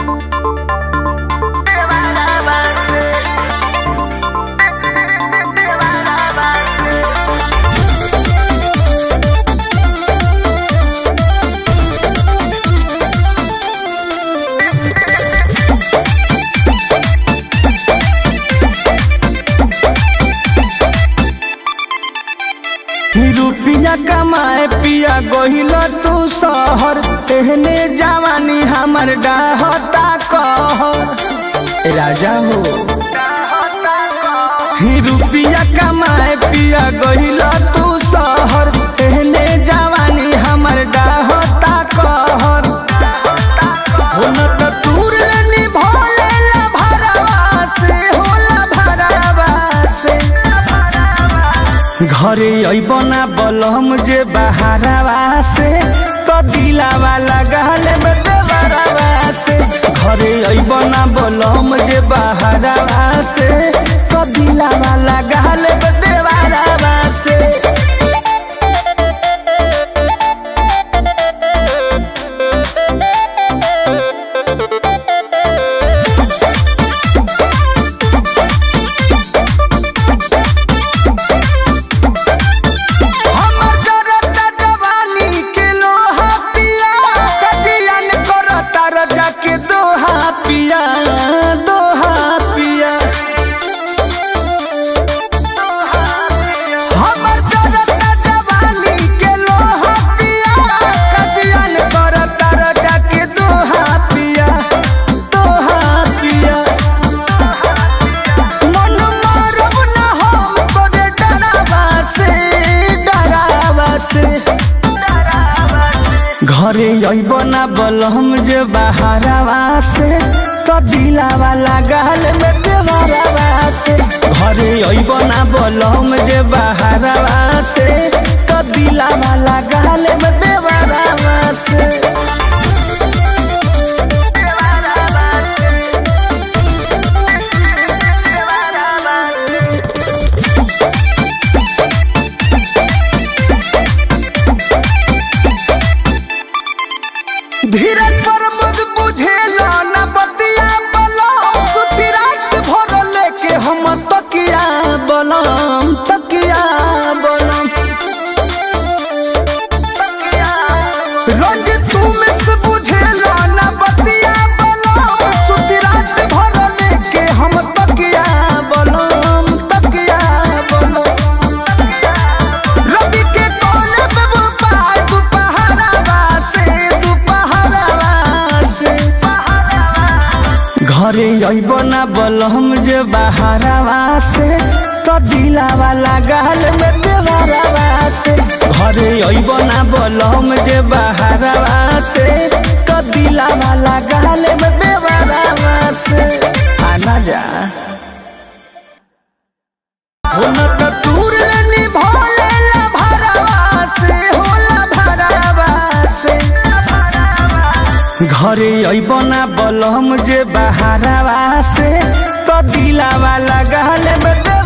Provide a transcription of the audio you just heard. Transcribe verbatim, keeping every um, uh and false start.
रुपया कमाए पिया गोहिल तू शहर एहने जवानी हमर डाहता कहर राजा हो। रुपया कमाए पिया गोहिल तू शहर एहने जवानी हमर डाहता कहर हो न त तूर नि भोले ला भरवा से होला भरवा से घरे अइबना बलम जे बहारवा से तो दिलावा लगाल में देवरवा से घरे अइबना बलम जे बहारवा से तो दिलावा लगाल में देवरवा से घरे अइबना बलम जे बहारवा से तो दिलावा लगाल में देवरवा से घरे अइबना बलम जे बहारवा से तो दिलावा लगाल में देवरवा से धीरज पर मुझ बुझेला न बतिया बलम सुती रात भर लेके हम तकिया बलम तकिया बलम रोज तू में से बुझेला न बतिया बलम सुती रात भर लेके हम तकिया बलम तकिया बलम रवि के कोने पे वो पाए दोपहरवा से घरे अइबना बलम जे बहारवा से तो दिलावा लगाल में देवरवा से घरे अइबना बलम जे बहारवा से तो दिलावा लगाल में देवरवा से आना जा हो न त तूर नि भोले ला भरवा से होला भरवा से घरे अइबना बलम जे बहारवा से तो दिलावा लगाल में